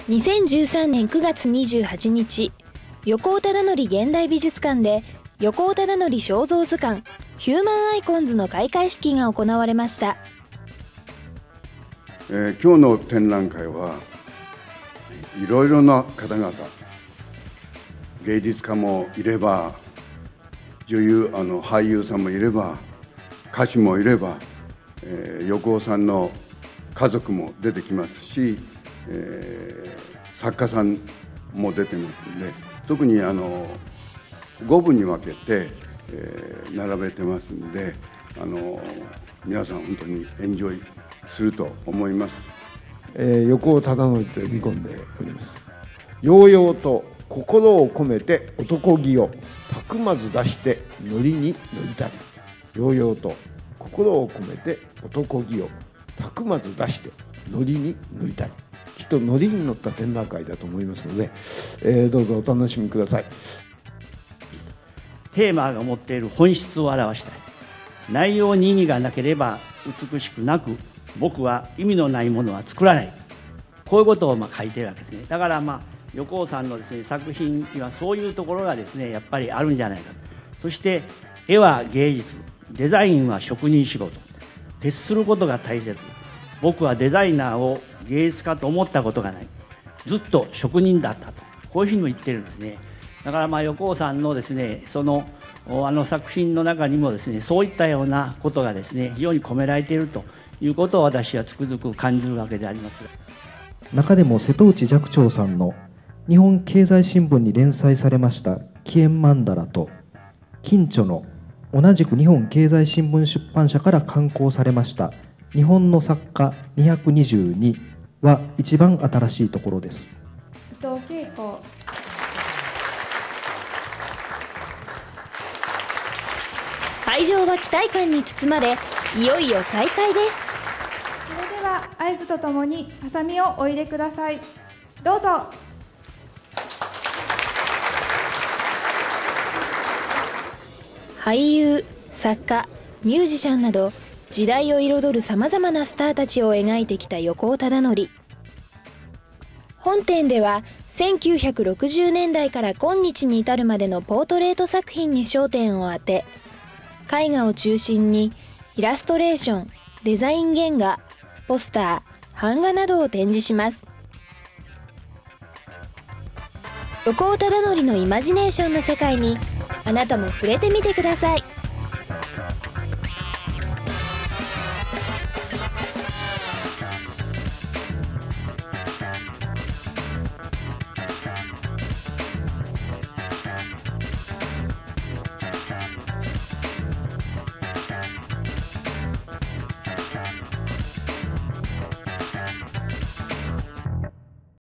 2013年9月28日、横尾忠則現代美術館で横尾忠則肖像図鑑ヒューマンアイコンズの開会式が行われました。 今日の展覧会はいろいろな方々、芸術家もいれば、女優俳優さんもいれば、歌手もいれば、横尾さんの家族も出てきますし、作家さんも出てますので、特に5部に分けて、並べてますので、皆さん本当にエンジョイすると思います。 横尾忠則と呼び込んでおります。揚々と心を込めて男気をたくまず出してノリに乗りたい。揚々と心を込めて男気をたくまず出してノリに乗りたい。きっとノリに乗った展覧会だと思いますので、どうぞお楽しみください。 テーマが持っている本質を表したい。内容に意味がなければ美しくなく、僕は意味のないものは作らない。こういうことを書いてるわけですね。だから横尾さんのですね、作品にはそういうところがですね、やっぱりあるんじゃないかと。そして絵は芸術、デザインは職人仕事。徹することが大切。僕はデザイナーを芸術家と思ったことがない。ずっと職人だったと。こういうふうにも言ってるんですね。だから横尾さんのですね、作品の中にもですね、そういったようなことがですね、非常に込められているということを私はつくづく感じるわけであります。 中でも瀬戸内寂聴さんの日本経済新聞に連載されました紀元曼荼羅と、近著の同じく日本経済新聞出版社から刊行されました日本の作家222は一番新しいところです。 伊藤恵子。 会場は期待感に包まれ、いよいよ開会です。 それでは合図とともにハサミをお入れください。どうぞ。 俳優、作家、ミュージシャンなど時代を彩るさまざまなスターたちを描いてきた横尾忠則。本展では1960年代から今日に至るまでのポートレート作品に焦点を当て、絵画を中心にイラストレーション、デザイン原画、ポスター、版画などを展示します。横尾忠則のイマジネーションの世界にあなたも触れてみてください。